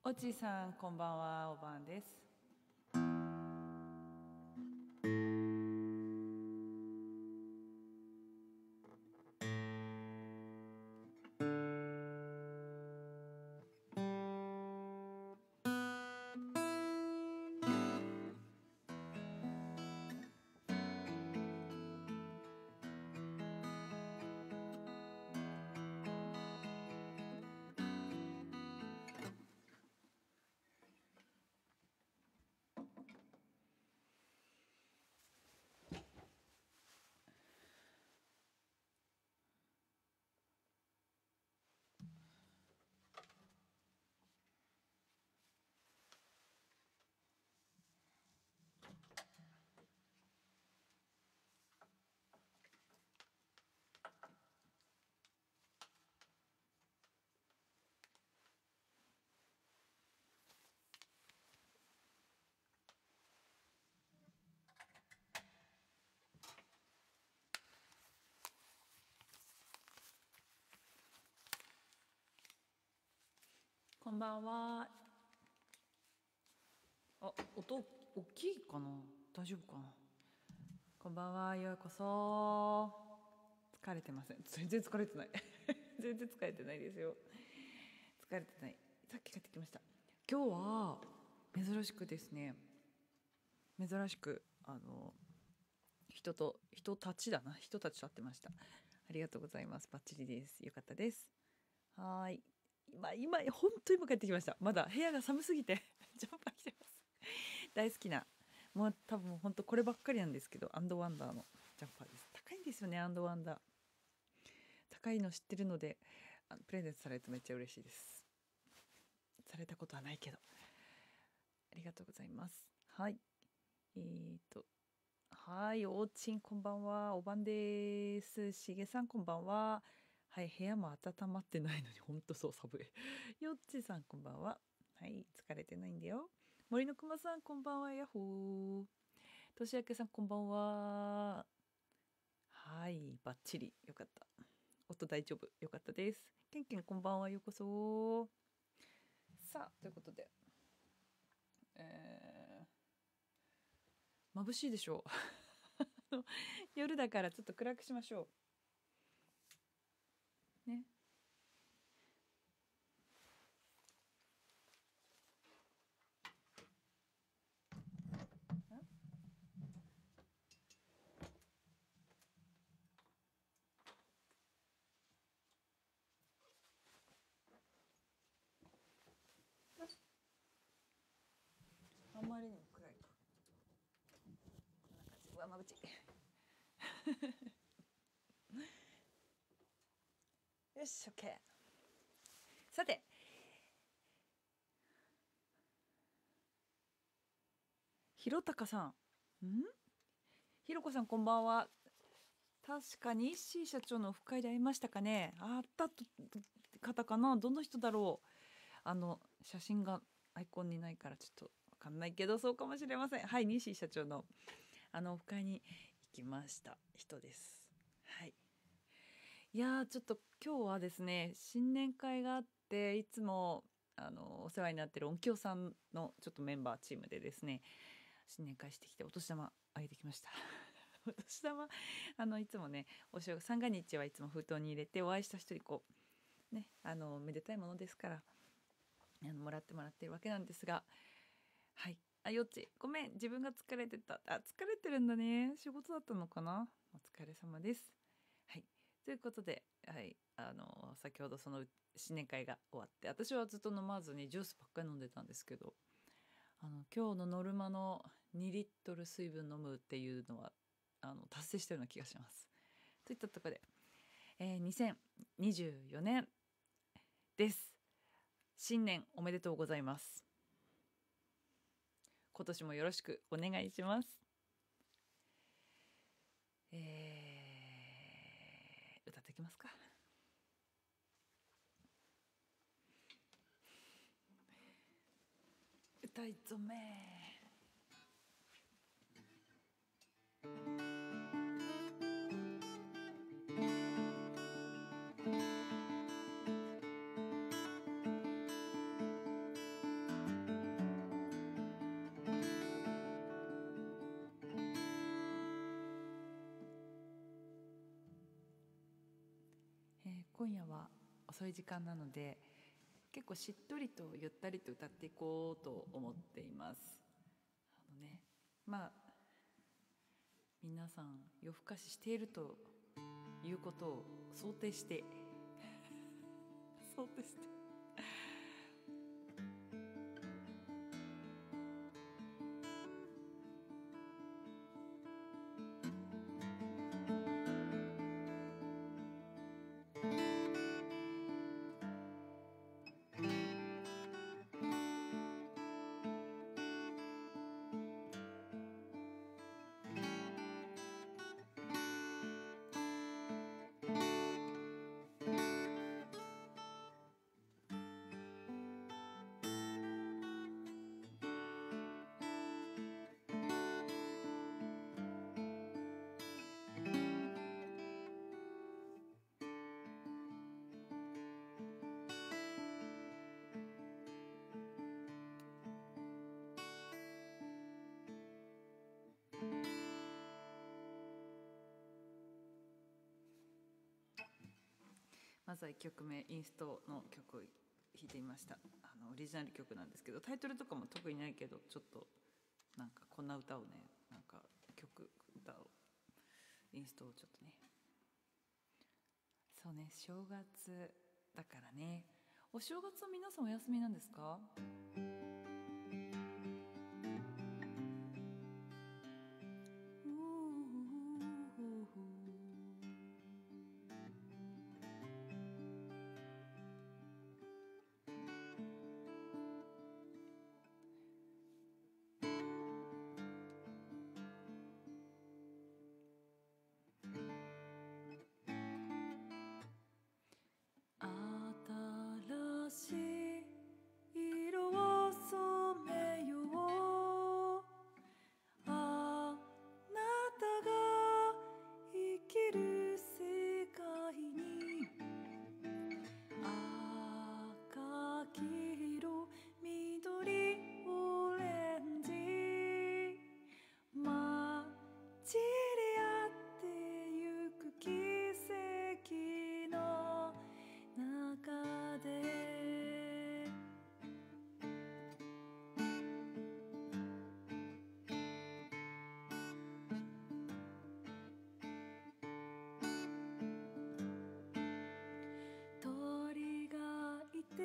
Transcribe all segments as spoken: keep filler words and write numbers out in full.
おちさんこんばんは、おばんです。こんばんは。あ、音大きいかな、大丈夫かな。こんばんは、ようこそ。疲れてません。全然疲れてない全然疲れてないですよ。疲れてない。さっき帰ってきました。今日は珍しくですね、珍しくあの人と人たちだな人たちと会ってました。ありがとうございます。バッチリです。よかったです。はい、今今本当に今帰ってきました。まだ部屋が寒すぎてジャンパー着てます。大好きな、もう多分本当こればっかりなんですけど、アンドワンダーのジャンパーです。高いんですよね、アンドワンダー。高いの知ってるので、あのプレゼントされるとめっちゃ嬉しいです。されたことはないけど、ありがとうございます。はい、えーとはい、おうちんこんばんは、おばんです。しげさんこんばんは。はい、部屋も温まってないのにほんとそう寒い。よっちさんこんばんは。はい、疲れてないんだよ。森のくまさんこんばんは、やっほー。としあけさんこんばんは。はい、バッチリ、よかった。音大丈夫、よかったです。けんけんこんばんは、ようこそ。さあということで、えー、眩しいでしょう夜だからちょっと暗くしましょうね。あんまりにも暗いか。こんな感じ。うわ、まぶちい。よし、オッケー。さて、ひろたかさん、ん？ひろこさんこんばんは。確かにイッシー社長のオフ会で会いましたかね。あったと方かな。どの人だろう。あの写真がアイコンにないからちょっとわかんないけど、そうかもしれません。はい、西社長のあのオフ会に行きました人です。はい。いやー、ちょっと今日はですね、新年会があって、いつもあのお世話になってる音響さんのちょっとメンバーチームでですね、新年会してきてお年玉あげてきました。お年玉、あのいつもね、お正月三が日はいつも封筒に入れて、お会いした人にこうね、あのめでたいものですから、あのもらってもらってるわけなんですが、はい。あ、よっちごめん、自分が疲れてた。あ、疲れてるんだね。仕事だったのかな。お疲れ様です。はい、ということで、はい、あの先ほどその新年会が終わって、私はずっと飲まずにジュースばっかり飲んでたんですけど、あの今日のノルマのにリットル水分飲むっていうのはあの達成したような気がします。といったところで、えー、にせんにじゅうよねんです。新年おめでとうございます。今年もよろしくお願いします。えー、歌ってきますか。歌い初め。 今夜は遅い時間なので結構しっとりとゆったりと歌っていこうと思っています。あのね、まあ皆さん夜更かししているということを想定して想定してまずはいっきょくめインストの曲を弾いてみました。あのオリジナル曲なんですけど、タイトルとかも特にないけど、ちょっとなんかこんな歌をね、なんか曲歌をインストをちょっとね、そうね、正月だからね。お正月は皆さんお休みなんですか？新しい色を染めよう。あなたが生きる世界に赤、黄色、緑、オレンジ混じり合ってゆく奇跡の中で鳥がいて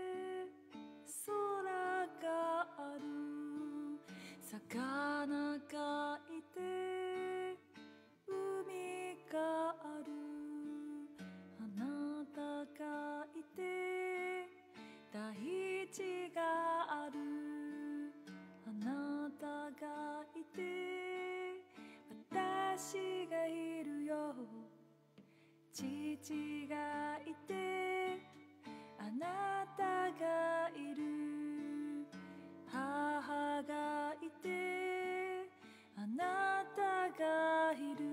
空がある、魚がいて海がある、あなたがいて大地がある、あなたがいて私がいるよ。父がいてあなたがいる、母がいてあなたがいる、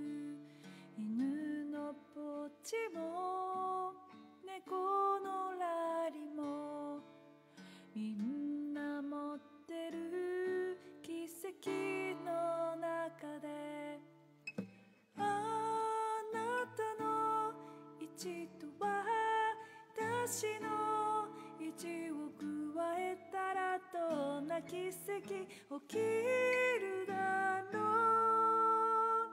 犬のポチも猫のラリもみんな持ってる奇跡の中で、あなたの一と私の一を加えたらどんな奇跡起きるだろう。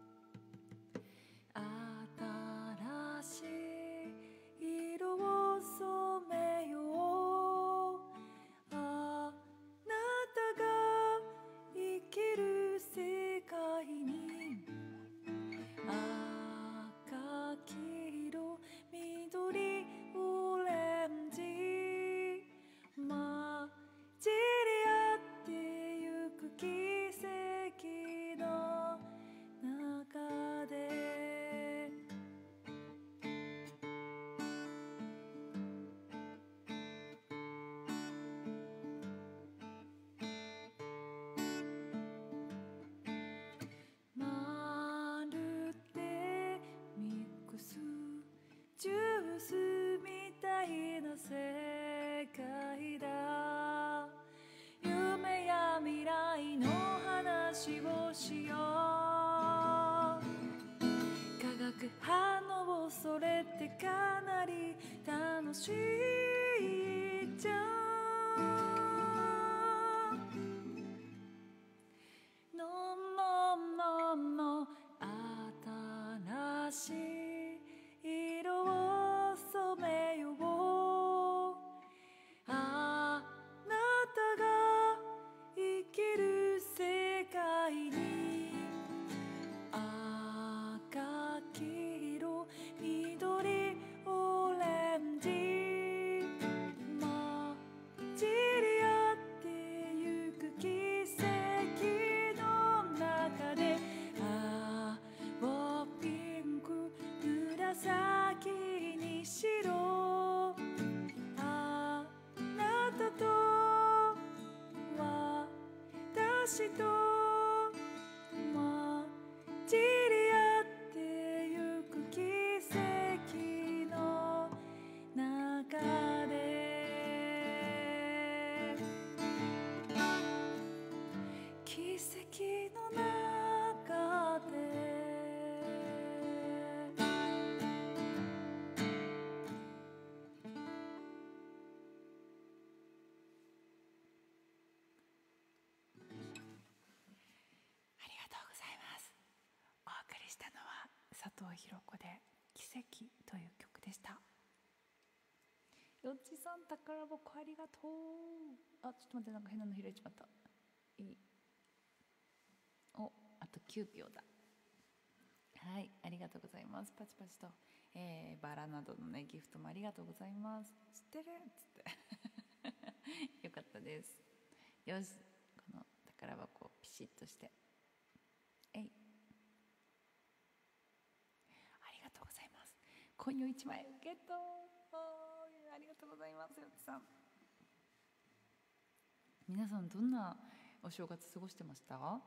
新しい色を染めよう。あなたが生きる世界に赤、黄色、緑、オレンジ混じり合ってゆく奇跡もそれってかなり楽しいじゃん。のののの新しい色を染めよう。あなたが生きる世界に赤黄色緑オレンジ混じり合ってゆく奇跡の中で青ピンク紫に白あなたと私と混じり合ってゆく奇跡の中で奇跡の中でありがとうございます。お送りしたのは佐藤ひろ子で奇跡という曲でした。よっちさん宝箱ありがとう。あ、ちょっと待って、なんか変なの開いちまった。いい。お、あときゅうびょうだ。はい、ありがとうございます。パチパチと、えー、バラなどのねギフトもありがとうございます。知ってるっつってよかったです。よし、この宝箱をピシッとしてえい、ありがとうございます。コインをいちまいゲット。ありがとうございます。よっちさん、皆さんどんなお正月過ごしてました？あ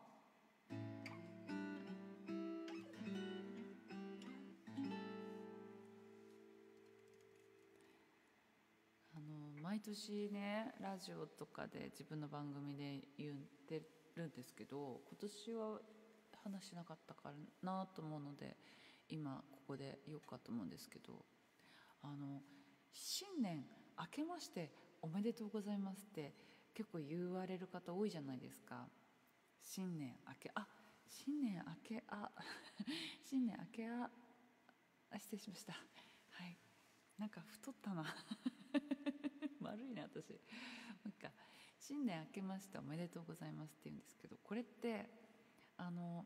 の毎年ねラジオとかで自分の番組で言ってるんですけど、今年は話しなかったからなと思うので今ここで言おうかと思うんですけど、あの新年明けましておめでとうございますって結構言われる方多いじゃないですか。新年明けあ新年明けあ新年明けああ失礼しました。はい、なんか太ったな悪いね私。なんか新年明けましておめでとうございますって言うんですけど、これってあの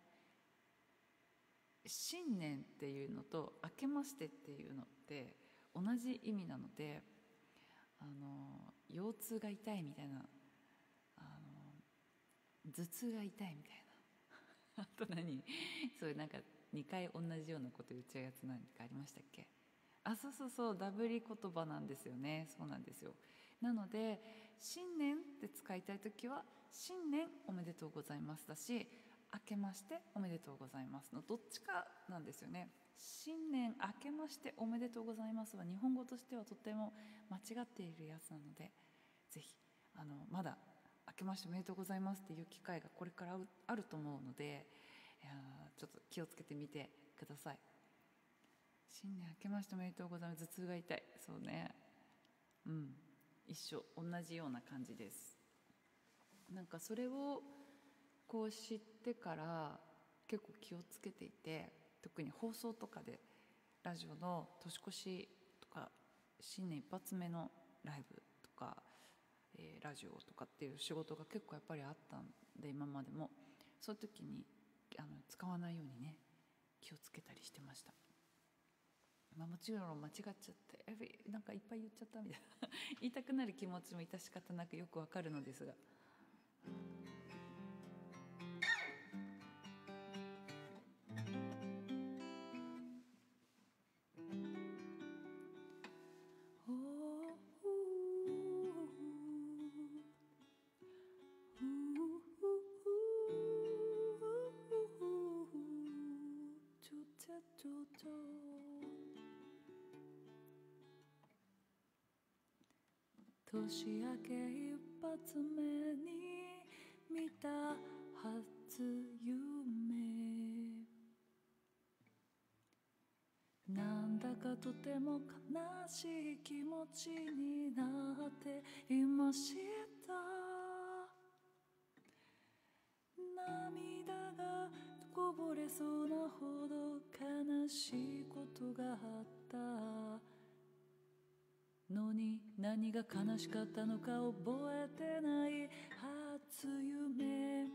新年っていうのと明けましてっていうのって同じ意味なので、あの腰痛が痛いみたいな、あの頭痛が痛いみたいなあと何そういうなんかにかい同じようなこと言っちゃうやつ何かありましたっけ？あ、そうそうそう、ダブり言葉なんですよね。そうなんですよ。なので新年って使いたいときは新年おめでとうございますだし、明けましておめでとうございますのどっちかなんですよね。新年明けましておめでとうございますは日本語としてはとても間違っているやつなので、ぜひあのまだ明けましておめでとうございますっていう機会がこれからあると思うので、いやちょっと気をつけてみてください。新年明けましておめでとうございます。頭痛が痛い。そうね、うん一緒、同じような感じです。なんかそれをこう知ってから結構気をつけていて、特に放送とかでラジオの年越しとか新年一発目のライブとか、えー、ラジオとかっていう仕事が結構やっぱりあったんで、今までもそういう時にあの使わないようにね気をつけたりしてました。まあ、もちろん間違っちゃってやべなんかいっぱい言っちゃったみたいな言いたくなる気持ちも致し方なくよくわかるのですが、年明け一発目に見た初夢、 なんだかとても悲しい気持ちになっていました。涙がこぼれそうなほど悲しいことがあったのに、何が悲しかったのか覚えてない初夢。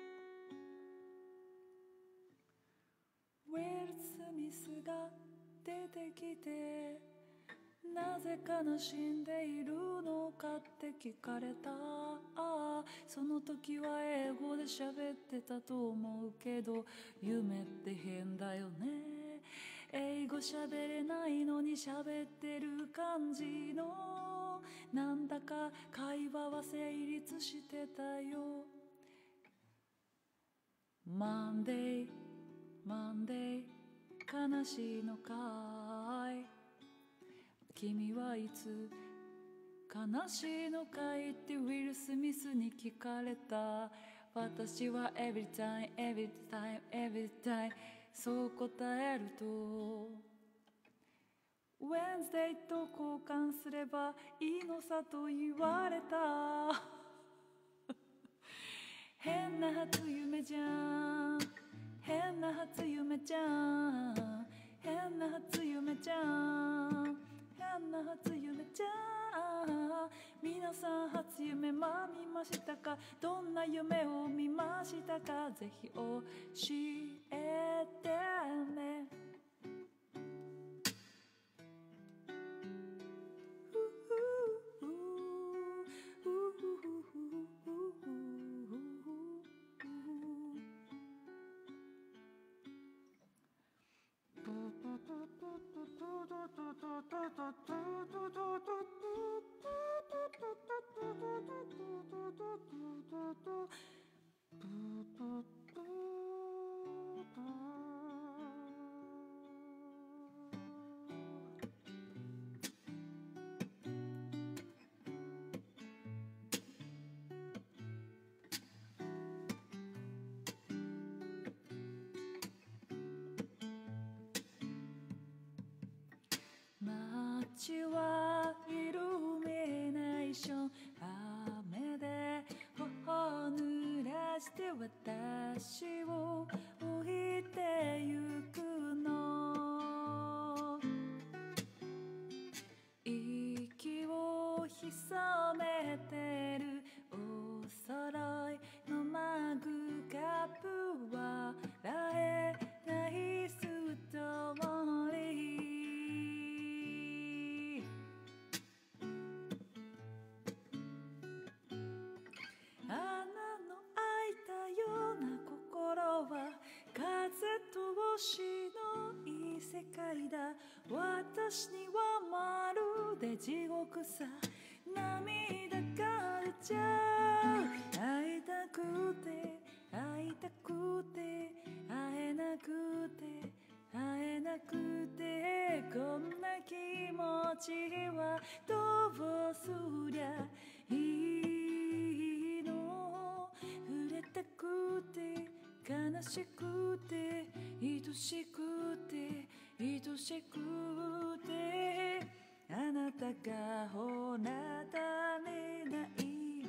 ウェル・スミスが出てきて、なぜ悲しんでいるのかって聞かれた。ああ、その時は英語で喋ってたと思うけど、夢って変だよね。英語喋れないのに喋ってる感じの、なんだか会話は成立してたよ。Monday Monday 悲しいのかい、君はいつ悲しいのかいってウィル・スミスに聞かれた。私は Every time Every time Every time そう答えると、 Wednesday と交換すればいいのさと言われた。変な初夢じゃん、変な初夢じゃん、変な初夢じゃん、変な初夢じゃん。皆さん初夢は見ましたか？どんな夢を見ましたか？ぜひ教えてね。街はイルミネーション、雨で頬濡らして私を置いてゆくの。息を潜めてるお揃いのマグカップは笑えないストーリー。穴の開いたような心は風通しのいい世界だ。私にはまるで地獄さ。涙が出ちゃう。会いたくて会いたくて会えなくて会えなくて、こんな気持ちはどうすりゃいいの。触れたくて悲しくて愛しくて愛しくて、あなたがほなたにない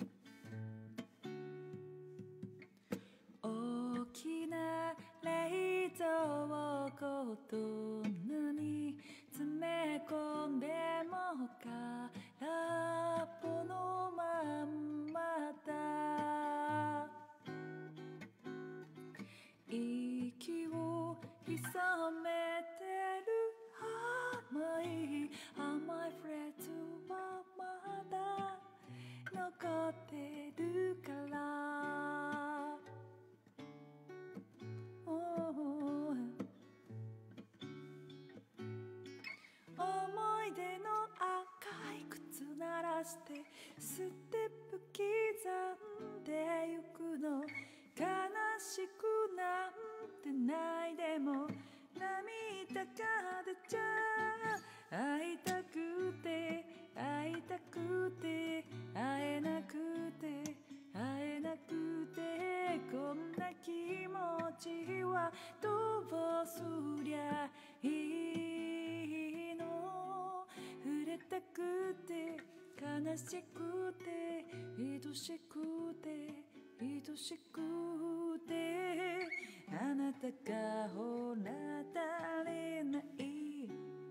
大きな冷蔵庫、どんなに詰め込んでも空っぽのまんまだ。息を潜めてる甘い甘いフレーズはまだ残ってるから、oh、思い出の赤い靴鳴らしてステップ刻んでゆくの。悲しくなんてないでも涙が出ちゃう。会いたくて会いたくて会えなくて会えなくて、ここんな気持ちはどうすりゃいいの。触れたくて悲しくて愛しくて愛しくて、あなたがほら足りない。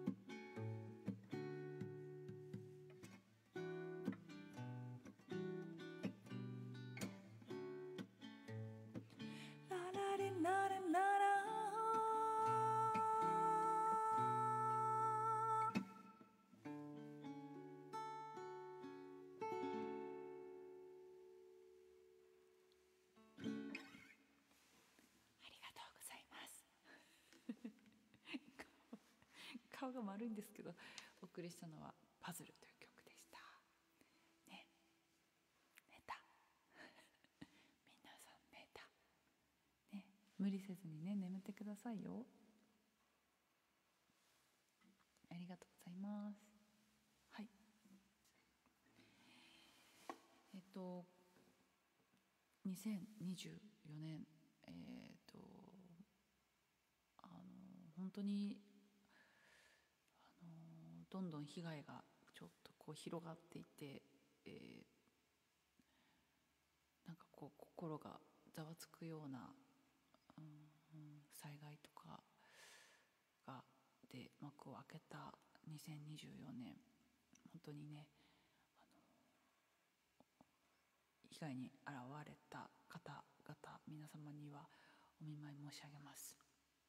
ララリララララ。ありがとうございます。顔が丸いんですけど、お送りしたのはパズルという曲でしたね。寝た皆さん寝たね。無理せずにね、眠ってくださいよ。ありがとうございます。はい、えっとにせんにじゅうよねん、えっとあの本当にあのどんどん被害がちょっとこう広がっていて、えー、なんかこう心がざわつくような、うん、災害とかがで幕を開けたにせんにじゅうよねん、本当にね、あの被害に遭われた方々皆様にはお見舞い申し上げます。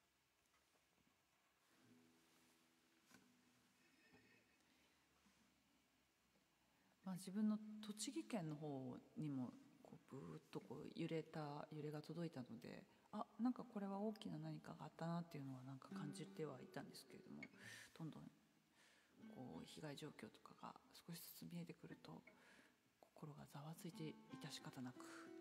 まあ、自分の栃木県の方にもこうブーッとこう揺れた揺れが届いたので、あ、なんかこれは大きな何かがあったなっていうのはなんか感じてはいたんですけれども、どんどんこう被害状況とかが少しずつ見えてくると心がざわついていたし方なく、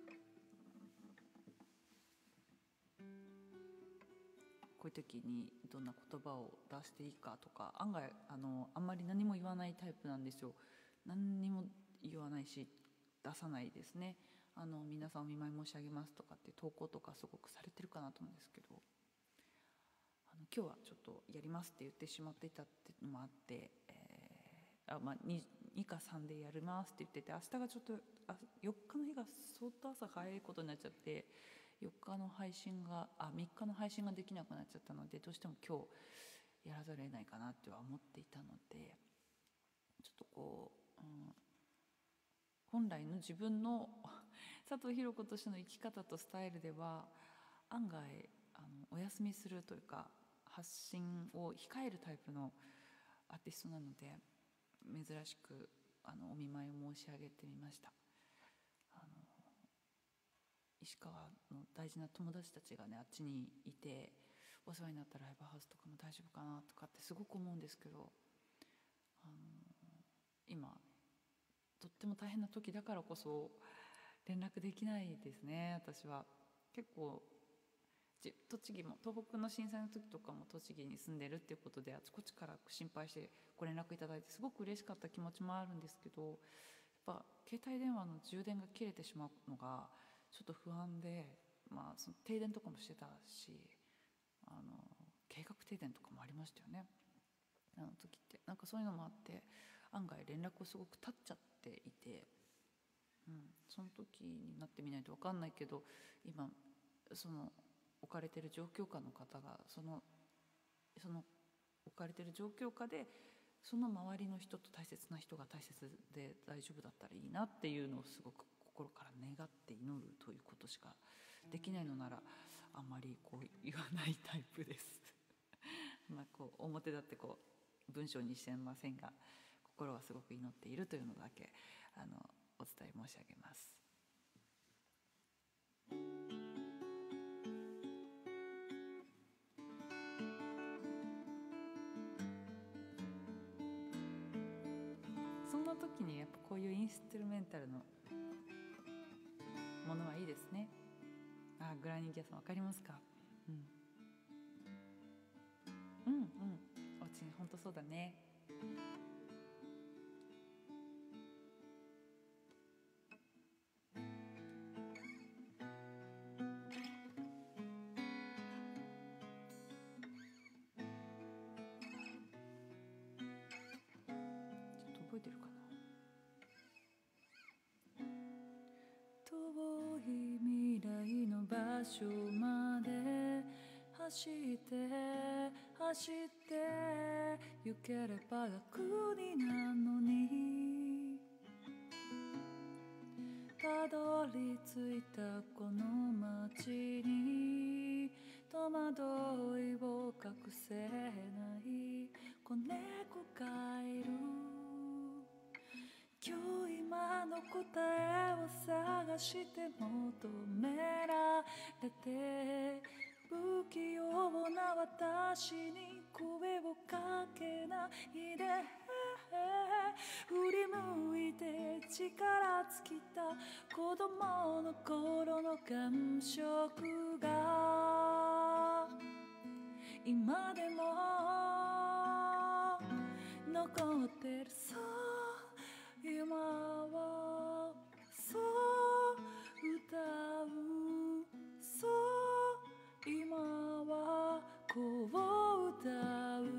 こういう時にどんな言葉を出していいかとか、案外あのあんまり何も言わないタイプなんですよ。何にも言わないし出さないですね。あの皆さんお見舞い申し上げますとかって投稿とかすごくされてるかなと思うんですけど、あの今日はちょっとやりますって言ってしまっていたっていうのもあって、えーあまあ、2, にかさんでやりますって言ってて、明日がちょっとあよっかの日が相当朝早いことになっちゃって、よっかの配信があみっかの配信ができなくなっちゃったので、どうしても今日やらざるを得ないかなっては思っていたので、ちょっとこう、うん、本来の自分の佐藤弘子としての生き方とスタイルでは案外あのお休みするというか発信を控えるタイプのアーティストなので、珍しくあのお見舞いを申し上げてみました。あの石川の大事な友達たちがねあっちにいて、お世話になったライブハウスとかも大丈夫かなとかってすごく思うんですけど、あの今とっても大変な時だからこそ連絡できないですね。私は結構栃木も東北の震災の時とかも栃木に住んでるっていうことであちこちから心配してご連絡いただいてすごく嬉しかった気持ちもあるんですけど、やっぱ携帯電話の充電が切れてしまうのがちょっと不安で、まあ、その停電とかもしてたし、あの計画停電とかもありましたよね、あの時って。なんかそういうのもあって案外連絡をすごく立っちゃっていて、うん、その時になってみないと分かんないけど、今その置かれている状況下の方がそのその置かれている状況下でその周りの人と大切な人が大切で大丈夫だったらいいなっていうのをすごく心から願って祈るということしかできないのなら、あんまりこう言わないタイプですまあこう表立ってこう文章にしてませんが、心はすごく祈っているというのだけあのお伝え申し上げます。そんな時にやっぱこういうインストゥルメンタルのものはいいですね。あ、グラニーギャさん分かりますか？うん、うんうん、おうちに本当そうだね。 えてるかな。遠い未来の場所まで走って走って行ければ楽になるのに、たどり着いたこの街に戸惑いを隠せない子猫がいる。今日今の答えを探して求められて、不器用な私に声をかけないで、振り向いて力尽きた子供の頃の感触が今でも残ってる。そう今はそう歌う、そう今はこう歌う、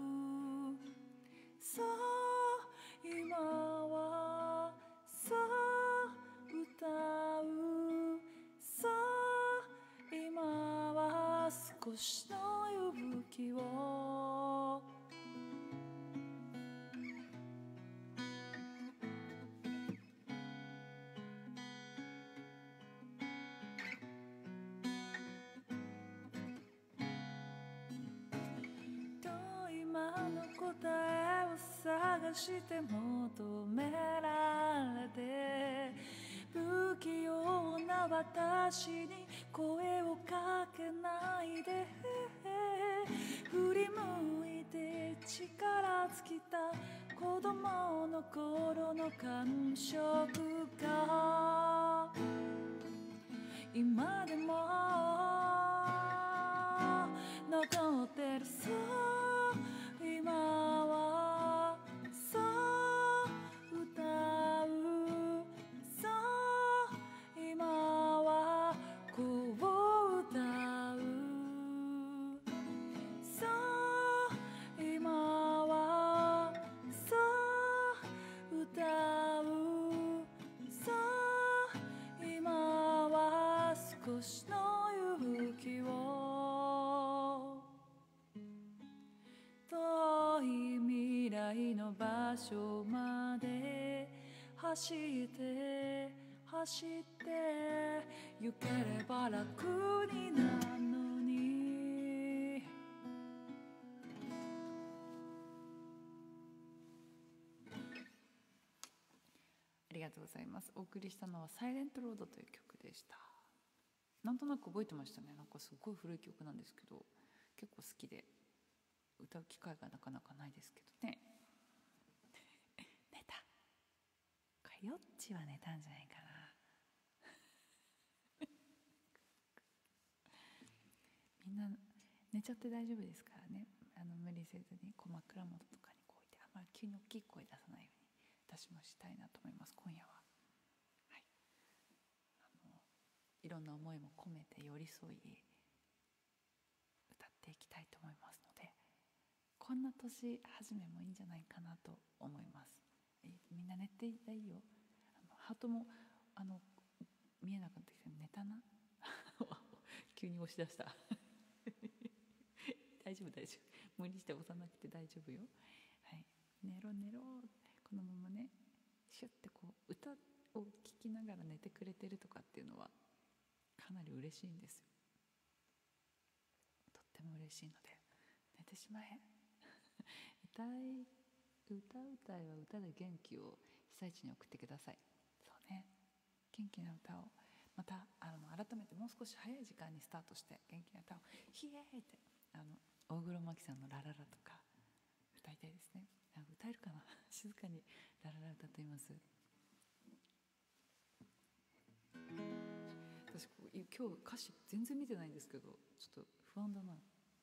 そう今はそう歌う、そう今は少しの勇気を答えを探して求められて、不器用な私に声をかけないで、振り向いて力尽きた子供の頃の感触が今でも残ってる。そう今はそう歌う、そう今はこう歌う、そう今はそう歌う、そう今は少しの勇気を遠い未来の場所まで走って走って行ければ楽になるのに。ありがとうございます。お送りしたのはサイレントロードという曲でした。なんとなく覚えてましたね。なんかすごい古い曲なんですけど結構好きで歌う機会がなかなかないですけどね。寝た。これよっちは寝たんじゃないかな。みんな寝ちゃって大丈夫ですからね。あの無理せずにこう枕元とかにこう置いて、あんまり急に大きい声出さないように私もしたいなと思います。今夜は、はい、あのいろんな思いも込めて寄り添い歌っていきたいと思いますので、こんな年始めもいいんじゃないかなと思います。えみんな寝ていたいいよ。あのハートもあの見えなかったけど寝たな。急に押し出した。大丈夫大丈夫、無理して押さなくて大丈夫よ。はい、寝ろ寝ろ。このままねシュッてこう歌を聴きながら寝てくれてるとかっていうのはかなり嬉しいんですよ。とっても嬉しいので寝てしまえ。歌い歌うたいは歌で元気を被災地に送ってください。そうね、元気な歌をまたあの改めてもう少し早い時間にスタートして元気な歌をヒエーってあの大黒摩季さんのラララとか歌いたいですね。歌えるかな。静かにラララ歌っています。私今日歌詞全然見てないんですけどちょっと不安だな。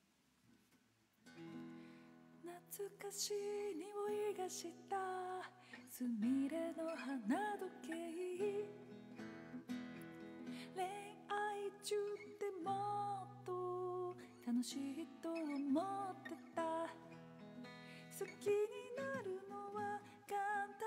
懐かしい匂いがしたすみれの花時計、恋愛中でもっと楽しいと思ってた。好きになるのは簡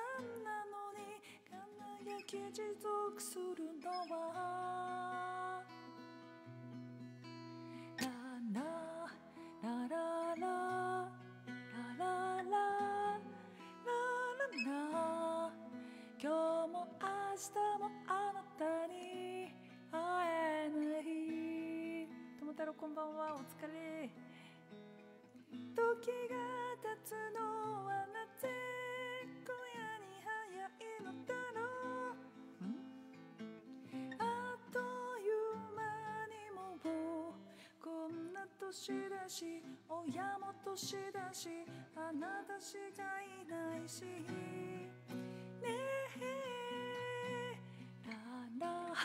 気が立つのはなぜ今夜に早いのだろう。んあっという間にもうこんな年だし、親も年だし、あなたしかいないしねえララ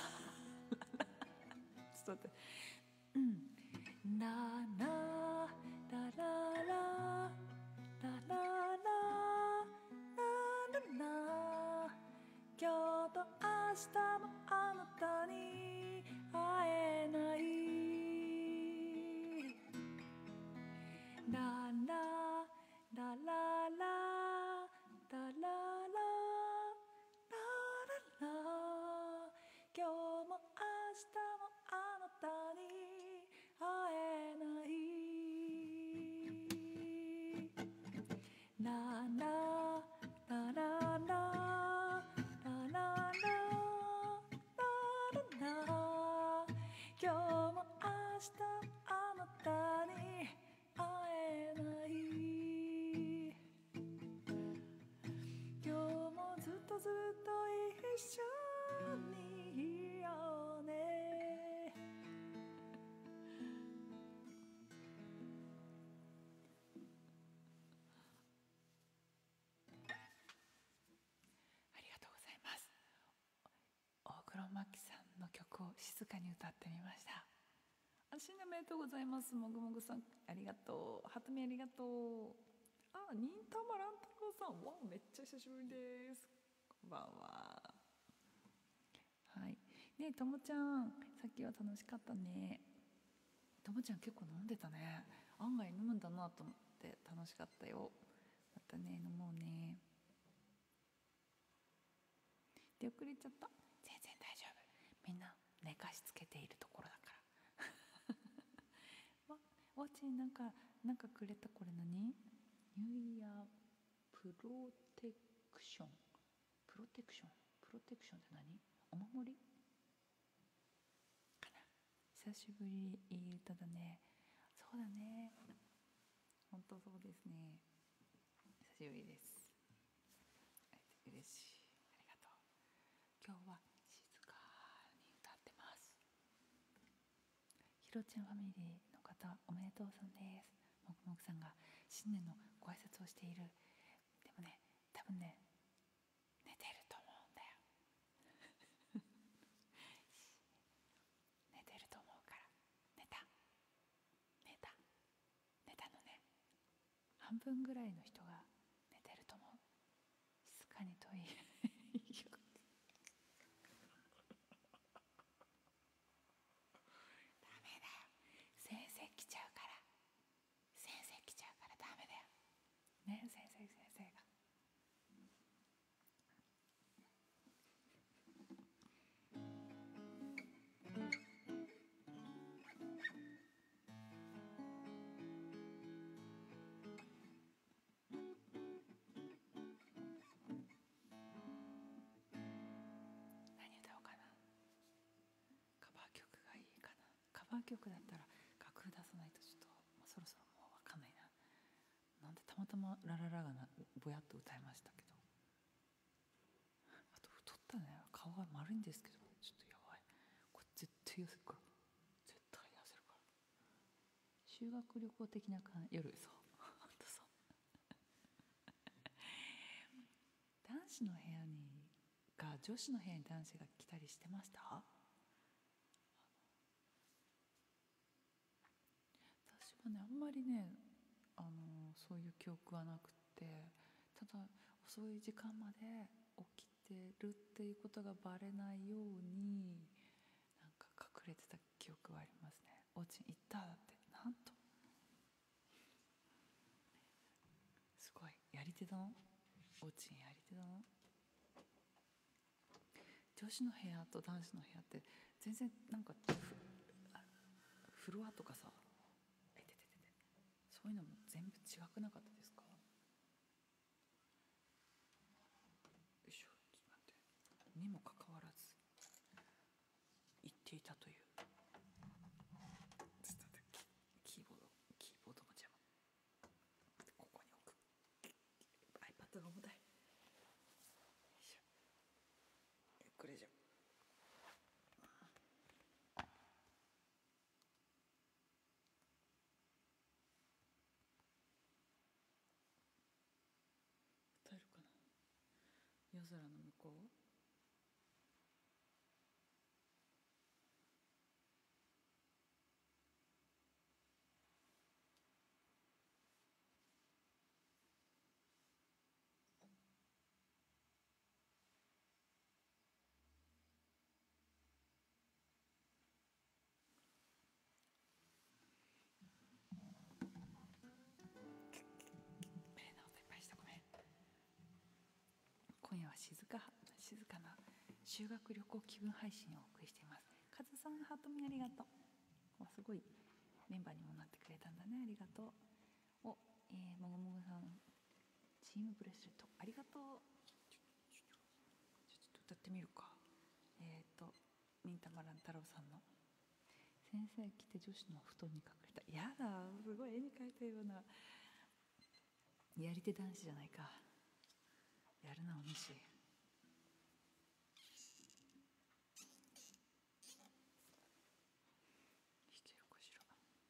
ちょっと待って、うんラララララララララララ今日と明日もあなたに会えないララララララララララ今日も明日もあなたに会えないララララララララララ今日も明日もあなたに会えない今日もずっとずっと一緒にいようね。ありがとうございます。大黒摩季さんの曲を静かに歌ってみました。あ、新年おめでとうございます。もぐもぐさんありがとう。はとみありがとう。あ、忍たま乱太郎さん、わあめっちゃ久しぶりです。こんばんは。はいねえ、ともちゃんさっきは楽しかったね。ともちゃん結構飲んでたね。案外飲むんだなと思って楽しかったよ。またね飲もうね。出遅れちゃった。全然大丈夫。みんな寝かしつけているところだからわ、おうちになんかなんかくれた。これ何？ニューイヤープロテクション。プロテクションプロテクションって何？お守りかな。久しぶりいい歌だね。そうだね、本当そうですね。久しぶりです。嬉しい。ありがとう。今日は静かに歌ってます。ひろちゃんファミリーの方おめでとうさんです。もくもくさんが新年のご挨拶をしている。でもね、多分ね寝てると思うんだよ寝てると思うから。寝た寝た寝たのね。半分ぐらいの人が寝てると思う。静かにといいダメだよ、先生来ちゃうから。先生来ちゃうからダメだよね。先生先生が何歌おうかな。カバー曲がいいかな。カバー曲だったら楽譜出さないとちょっと、まあ、そろそろもう分かんないな。なんでたまたまラララがなぼやっと歌いましたけど。あと太ったね。顔が丸いんですけどちょっとやばい。これ絶対痩せるから。絶対痩せるから。修学旅行的な感じ。夜そうほんとそう男子の部屋にが女子の部屋に男子が来たりしてました？私はねあんまりねあのそういう記憶はなくて、ただ遅い時間まで起きてるっていうことがバレないようになんか隠れてた記憶はありますね。お家に行っただって。なんとすごいやり手だの。お家にやり手だの。女子の部屋と男子の部屋って全然なんかフロアとかさ、えててててそういうのも全部違くなかったですか？よいしょ、ちょっと待って。にもかかわらず言っていたという。ちょっと待って、キーボードキーボードも邪魔。 夜空の向こう。今夜は静か静かな修学旅行気分配信をお送りしています。カズさん、ハートミありがとう。すごいメンバーにもなってくれたんだね。ありがとう。お、えー、もぐもぐさん、チームブレスレットありがとう。ちょちょちょっと歌ってみるか。えっ、ー、と忍たま乱太郎さんの先生来て女子の布団に隠れた。やだ、すごい絵に描いたようなやり手男子じゃないか。やるなお主。弾けるかしら。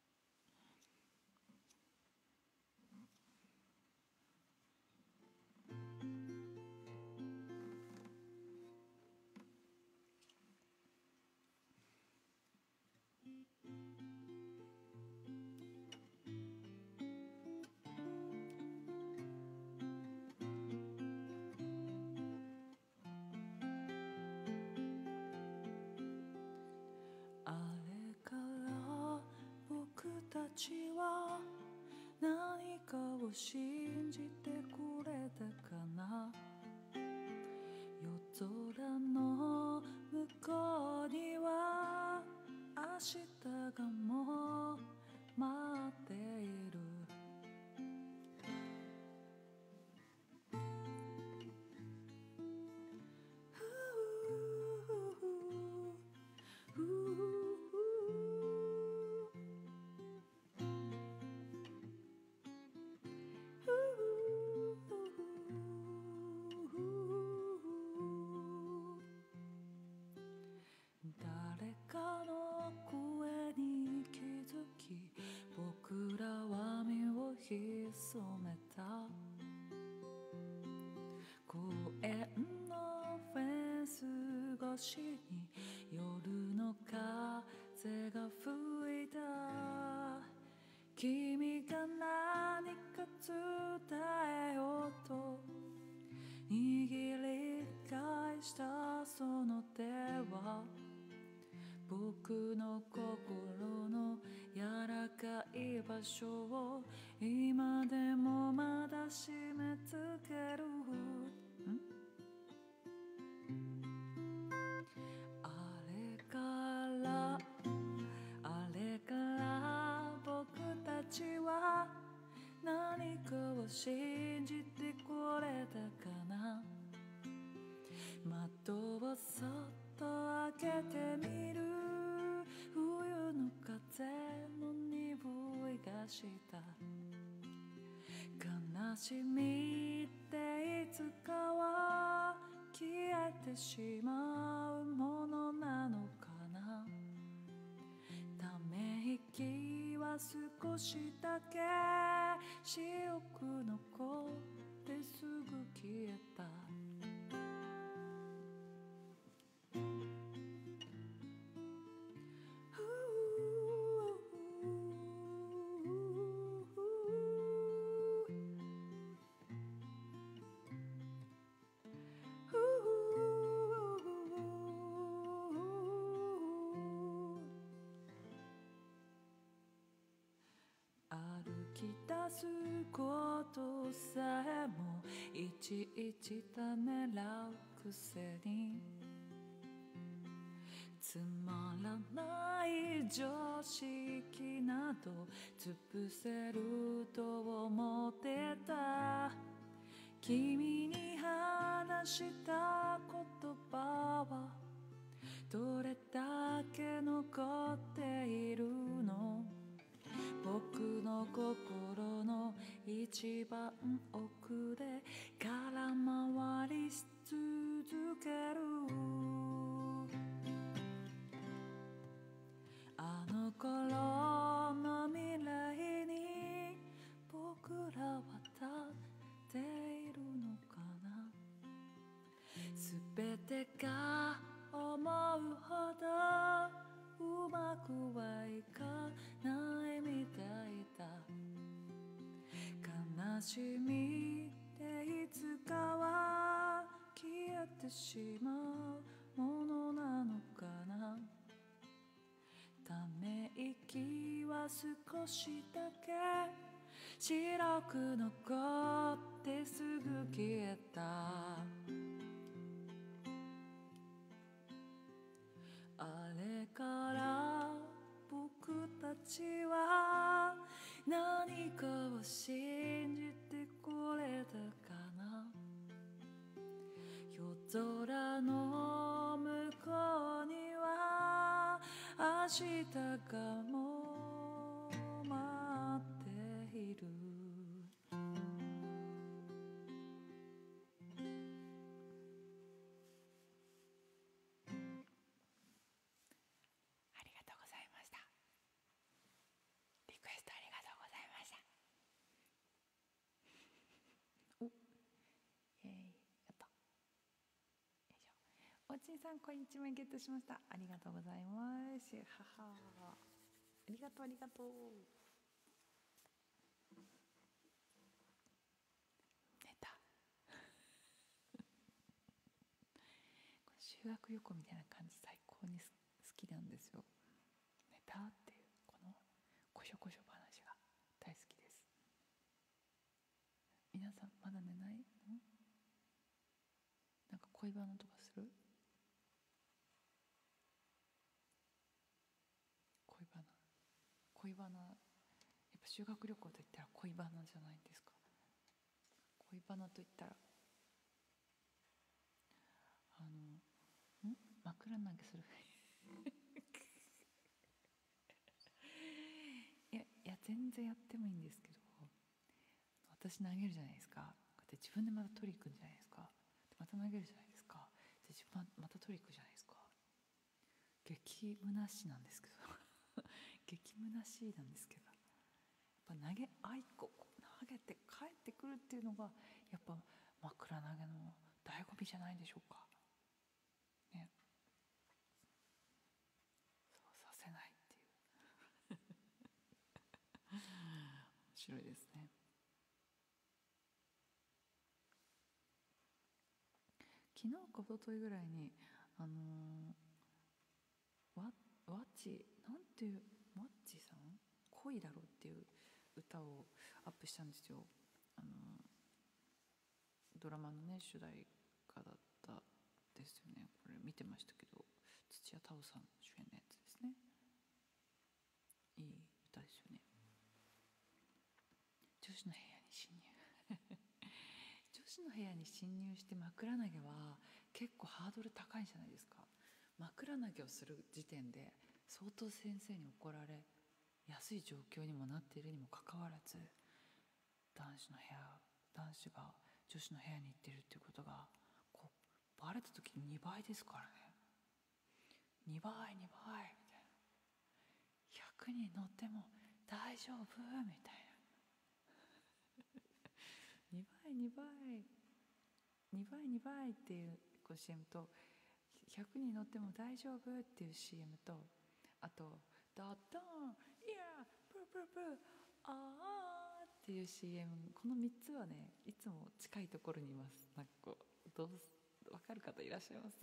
は何かを信じてくれたかな。夜空の向こうには明日がもう待っている。誰かの声に気づき、僕らは身を潜めた。公園のフェンス越しに夜の風が吹いた。君が何か伝えようと握り返したその手は、僕の心の柔らかい場所を今でもまだ締め付ける。んあれからあれから僕たちは何かを信じてくれたかな。窓をそっと開けてみる。冬の風の匂いがした。悲しみっていつかは消えてしまうものなのかな。ため息は少しだけ白く残ってすぐ消えた。歩き出すことさえもいちいちためらうくせに、つまらない常識など潰せると思ってた。君に話した言葉はどれだけ残っているの。僕の心の一番奥で空回りし続ける。あの頃の未来に僕らは立っているのかな。 悲しみっていつかは消えてしまうものなのかな。ため息は少しだけ白く残ってすぐ消えた。あれから僕たちは何かを信じてこれたかな。夜空の向こうには明日がもう待っている。ありがとうございました。リクエストありがとうございました。お、イエーイ、やった。よいしょ。おちんさん、こんにちは、ゲットしました。ありがとうございます。はは。ありがとう、ありがとう。寝た。修学旅行みたいな感じ、最高に好きなんですよ。寝たっていうこのこしょこしょ話が大好きです。皆さんまだ寝ないの？なんか恋バナとかする？恋バナ恋バナやっぱ修学旅行といったら恋バナじゃないですか。恋バナといったらあのん枕投げするいやいや全然やってもいいんですけど、私投げるじゃないですか。で自分でまた取り行くんじゃないですか。また投げるじゃないですか。で自分また取り行くじゃないですか。激虚しいなんですけど激虚しいなんですけど、やっぱ投げあいこ投げて帰ってくるっていうのがやっぱ枕投げの醍醐味じゃないでしょうかね。そうさせないっていう面白いですね。昨日か一昨日ぐらいにあのー、わわちなんていうわっちさん恋だろうっていう歌をアップしたんですよ。あのー、ドラマのね主題歌だったですよね。これ見てましたけど、土屋太鳳さん主演のやつですね。いい歌ですよね。女子の部屋に侵入女子の部屋に侵入して枕投げは結構ハードル高いじゃないですか。枕投げをする時点で相当先生に怒られやすい状況にもなっているにもかかわらず、男子の部屋男子が女子の部屋に行ってるっていうことがこうバレた時ににばいですからね。にばいにばいみたいな、ひゃくにん乗っても大丈夫みたいなにばいにばいにばいにばいっていうこう シーエム とひゃくにん乗っても大丈夫っていう シーエム と、あとドッドンイヤープープープーあーっていう シーエム、 このみっつはねいつも近いところにいます。なんかこうどう分かる方いらっしゃいます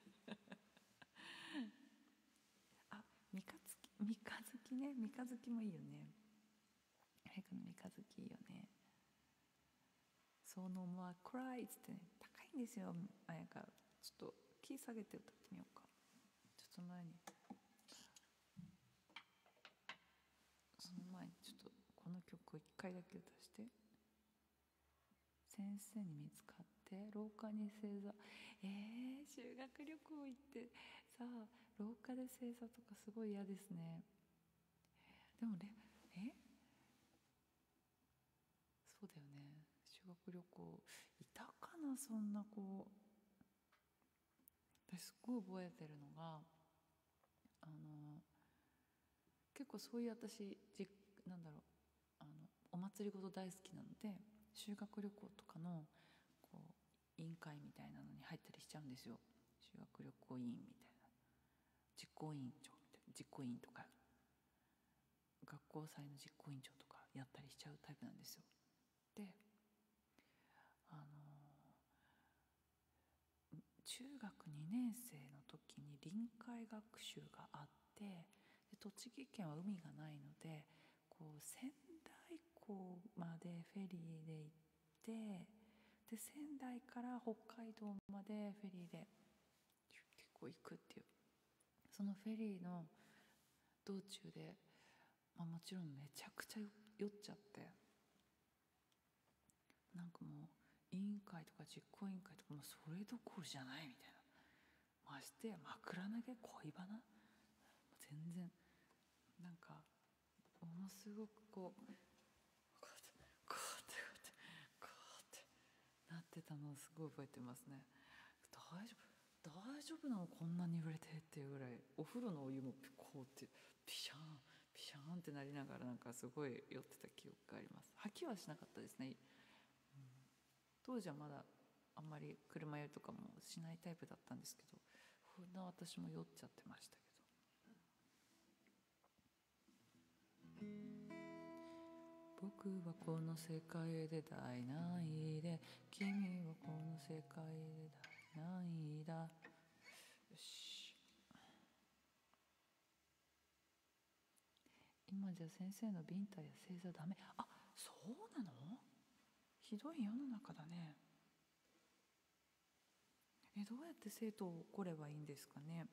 あ、三日月三日月ね、三日月もいいよね。早くの三日月いいよね。そのまあクライってね高いんですよ。あやかちょっとキー下げて歌ってみようか。ちょっと前にその前にちょっとこの曲を一回だけ歌して。先生に見つかって廊下に正座、えー、修学旅行行ってさあ廊下で正座とかすごい嫌ですね。でもね、えそうだよね。修学旅行いたかな、そんな子。私すごい覚えてるのがあの結構そういう私じなんだろうあのお祭りごと大好きなので、修学旅行とかのこう委員会みたいなのに入ったりしちゃうんですよ。修学旅行委員みたいな、実行委員長みたいな、実行委員とか学校祭の実行委員長とかやったりしちゃうタイプなんですよ。で中学にねん生の時に臨海学習があって、で栃木県は海がないので、こう仙台港までフェリーで行って、で仙台から北海道までフェリーで結構行くっていう、そのフェリーの道中で、まあ、もちろんめちゃくちゃ酔っちゃって、なんかもう委員会とか実行委員会とかもそれどころじゃないみたいな、ましてや枕投げ恋バナ、全然なんかものすごくこうこうやってこうやってこうやってなってたのをすごい覚えてますね。大丈夫大丈夫なのこんなに揺れてっていうぐらい、お風呂のお湯もこうってピシャンピシャンってなりながら、なんかすごい酔ってた記憶があります。吐きはしなかったですね、うん、当時はまだあんまり車酔いとかもしないタイプだったんですけど、こんな私も酔っちゃってましたけど、僕はこの世界で第何位で、君はこの世界で第何位だ。よし、今じゃ先生のビンタや正座ダメ。あ、そうなの？ひどい世の中だね。え、どうやって生徒を怒ればいいんですかね。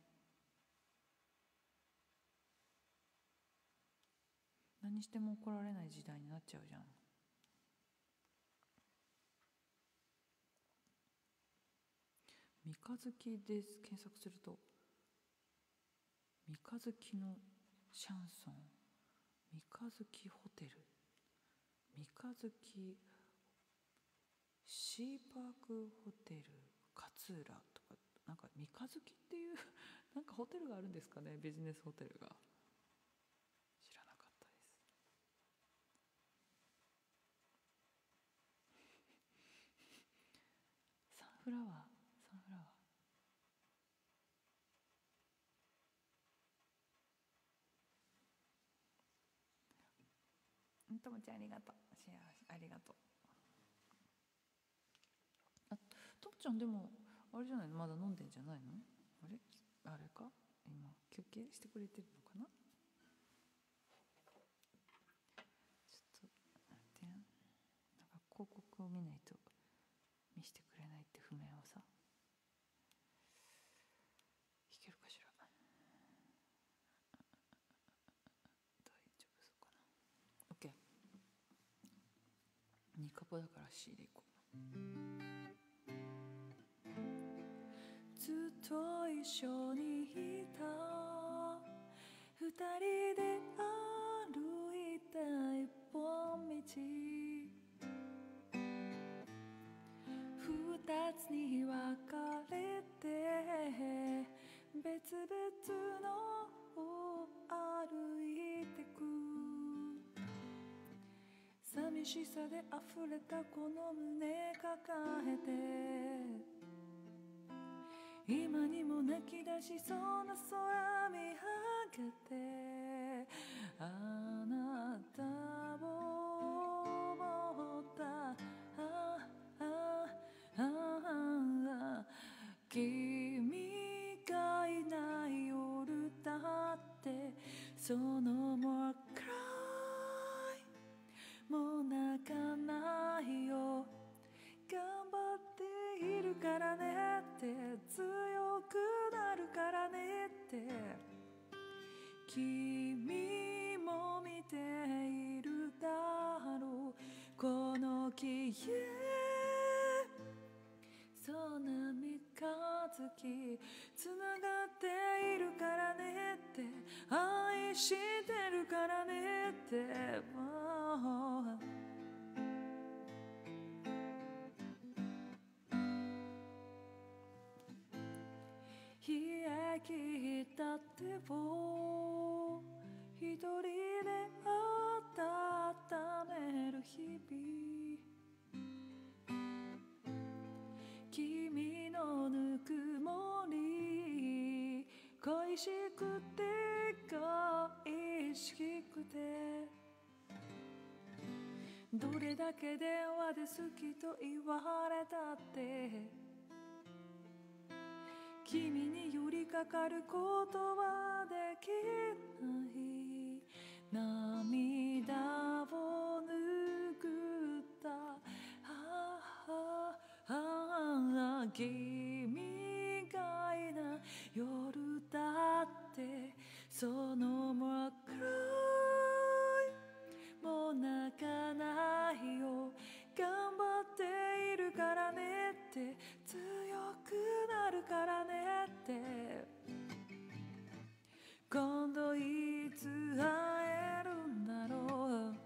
何しても怒られない時代になっちゃうじゃん。三日月で検索すると、三日月のシャンソン、三日月ホテル、三日月シーパークホテル勝浦とか、なんか三日月っていうなんかホテルがあるんですかね、ビジネスホテルが。知らなかったです。サンフラワー、サンフラワー。ともちゃんありがとう。幸せ、ありがとう。あ、ともちゃんでもあれじゃないの、まだ飲んでんじゃないの？あれあれか、今休憩してくれてるのかな。ちょっと待って、なんか広告を見ないと見せてくれないって譜面をさ、弾けるかしら。大丈夫そうかな。 OK、 ニカポだから C でいこう。ずっと一緒にいた二人で歩いた一本道、二つに分かれて別々のを歩いてく、寂しさで溢れたこの胸抱えて、今にも泣き出しそうな空見上げて、あなたを思った、ああああ、君がいない夜だってそのもうくらいもう泣かないよ、頑張っているからねって、強くなるからねって、君も見ているだろうこの木へ、そんな三日月つながっているからねって、愛してるからねって、もう冷え切った手を一人で温める日々、君のぬくもり恋しくて恋しくて、どれだけ電話で好きと言われたって君に寄りかかることはできない涙を拭ったああああ君がいない夜だってその真っ暗いもう泣かないよ頑張っているからねって強くなるからねって今度いつ会えるんだろう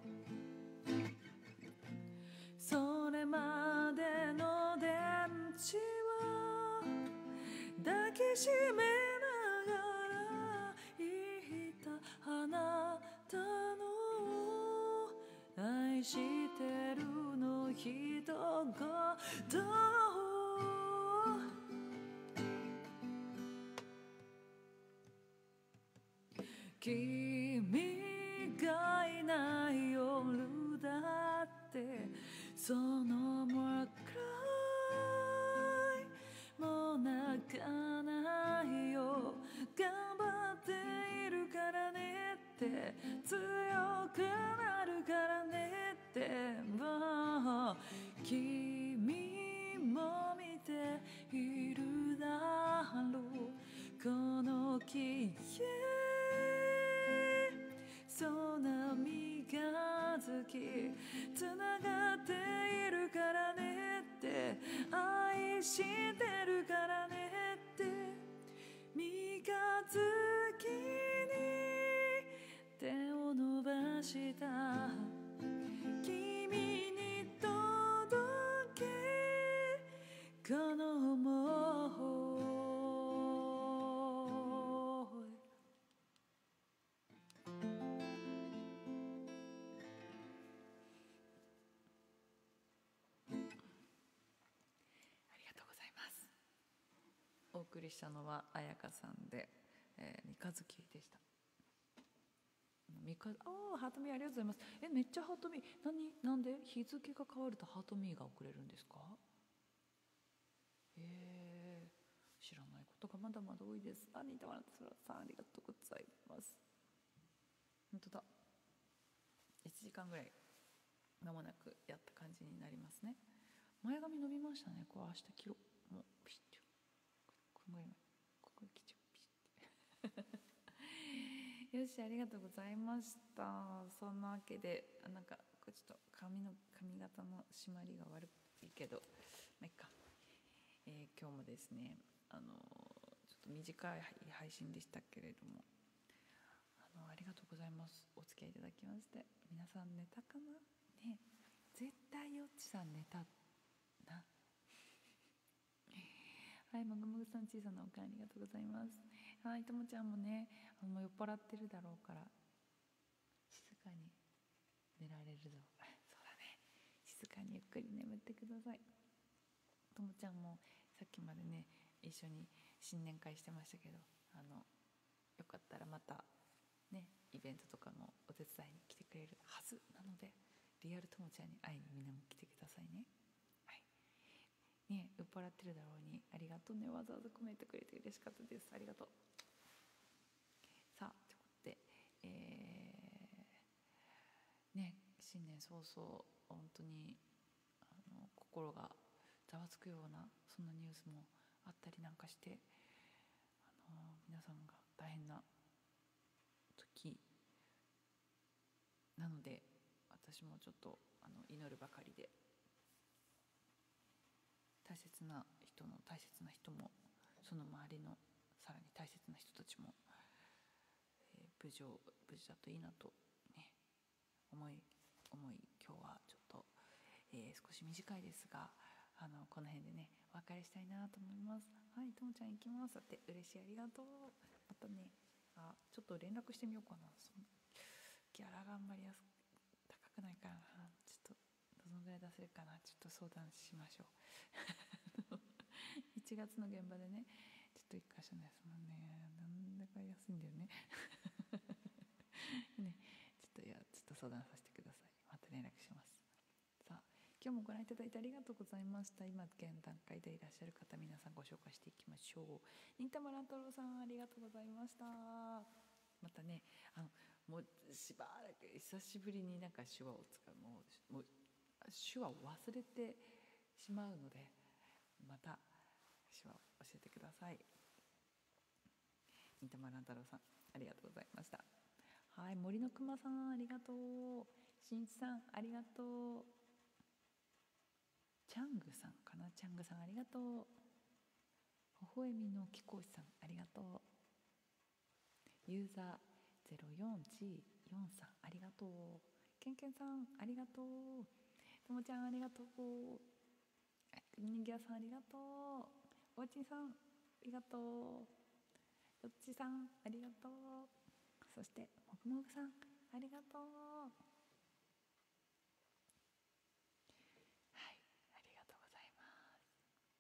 それまでの電池は抱きしめながら言ったあなたの愛してるの一言君がいない夜だってその真っ暗いもう泣かないよ頑張っているからねって強くなるからねってもう君も見ているだろうこの消えそうな三日月つながっているからねって愛してるからねって三日月に手を伸ばした君に届けこの想いお送りしたのは彩香さんで、えー、三日月でした。三日ああハートミーありがとうございます。えめっちゃハートミー何なんで日付が変わるとハートミーが送れるんですか？えー、知らないことがまだまだ多いです。あ新田原さんありがとうございます。本当だいちじかんぐらい間もなくやった感じになりますね。前髪伸びましたね。これ明日切ろうもうピシッとこれもここ切っちゃうピシッてよしありがとうございました。そんなわけでなんかこれちょっと髪の髪型の締まりが悪いけどまあいっか、えー、今日もですねあのちょっと短い配信でしたけれどもあのありがとうございます。お付き合いいただきまして皆さん寝たかなね絶対よっちさん寝たなはい、もぐもぐさん小さなおかありがとうございます。はい、ともちゃんもね、あの酔っ払ってるだろうから静かに寝られるぞ。そうだね。静かにゆっくり眠ってください。ともちゃんもさっきまでね一緒に新年会してましたけど、あのよかったらまたねイベントとかのお手伝いに来てくれるはずなので、リアルともちゃんに会いにみんなも来てくださいね。ね、酔っ払ってるだろうにありがとうね。わざわざコメントくれて嬉しかったです。ありがとう。さあということで、えー、ね新年早々本当にあの心がざわつくようなそんなニュースもあったりなんかして、あの皆さんが大変な時なので私もちょっとあの祈るばかりで。大切な人の大切な人もその周りのさらに大切な人たちも、えー、無事を無事だといいなとね思い思い今日はちょっと、えー、少し短いですがあのこの辺でねお別れしたいなと思います。はいともちゃん行きます。だって嬉しいありがとう。またねあちょっと連絡してみようかな。そのギャラがあんまり安高くないからな。ちょっとどのぐらい出せるかなちょっと相談しましょういちがつの現場でねちょっと一箇所のやつもねなんだか安いんだよねねちょっといやちょっと相談させてください。また連絡します。さあ今今日もご覧いただいてありがとうございました。今現段階でいらっしゃる方、皆さんご紹介していきましょう。忍たま乱太郎さん、ありがとうございました。またね、あのもうしばらく久しぶりになんか手話を使う、もう、もう手話を忘れてしまうので、また手話を教えてください。忍たま乱太郎さん、ありがとうございました。はい、森のくまさん、ありがとう。しんいちさん、ありがとう。チャングさんかな、チャングさん、ありがとう。微笑みの貴公子さん、ありがとう。ユーザー ゼロよんジーよん さん、ありがとう。ケンケンさん、ありがとう。ともちゃん、ありがとう。にぎやさん、ありがとう。おうちんさん、ありがとう。よっちさん、ありがとう。そしてもぐもぐさん、ありがとう。はい、ありがとうございます。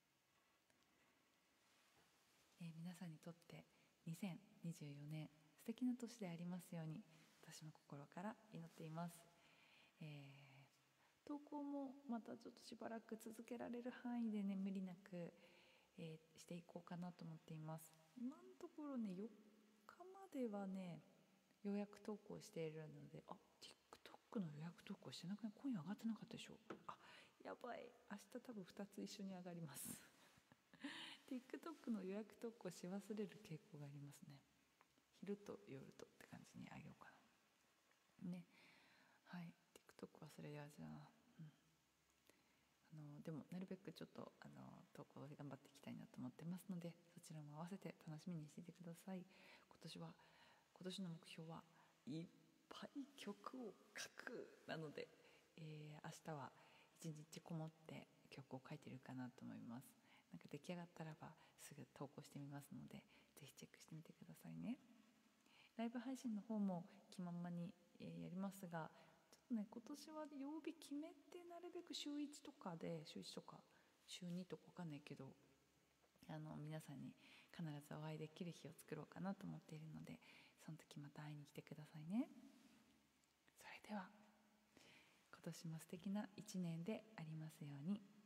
えー、皆さんにとってにせんにじゅうよねん素敵な年でありますように、私も心から祈っています。えー、投稿もまたちょっとしばらく続けられる範囲でね、無理なく、えー、していこうかなと思っています。今のところね、よっかまではね予約投稿しているので、あ、TikTok の予約投稿してなくない？今夜上がってなかったでしょ。あ、やばい、明日多分ふたつ一緒に上がります。TikTok の予約投稿し忘れる傾向がありますね。昼と夜とって感じにあげようかなね。はい、 TikTok 忘れがちだな、うん、あのでもなるべくちょっとあの投稿で頑張っていきたいなと思ってますので、そちらも合わせて楽しみにしていてください。今年は今年の目標はいっぱい曲を書くなので、えー、明日は一日こもって曲を書いてるかなと思います。なんか出来上がったらばすぐ投稿してみますので、ぜひチェックしてみてくださいね。ライブ配信の方も気ままに、えー、やりますが、ちょっとね、今年は曜日決めて、なるべく週いちとかで、週いちとか週にとか分かんないけど、あの皆さんに必ずお会いできる日を作ろうかなと思っているので、その時また会いに来てくださいね。それでは今年も素敵ないちねんでありますように。